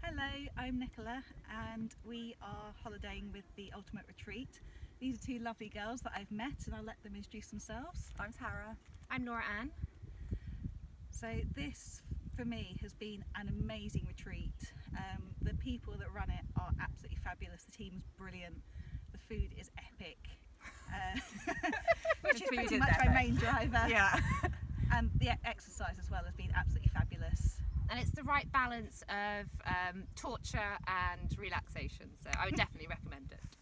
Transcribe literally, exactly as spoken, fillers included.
Hello, I'm Nicola and we are holidaying with the Ultimate Retreat. These are two lovely girls that I've met and I'll let them introduce themselves. I'm Tara. I'm Nora Ann. So this for me has been an amazing retreat. Um, the people that run it are absolutely fabulous, the team's brilliant, the food is epic, uh, which is pretty is much epic. my main driver. Yeah. And the exercise as well has been absolutely fabulous. And it's the right balance of um, torture and relaxation, so I would definitely recommend it.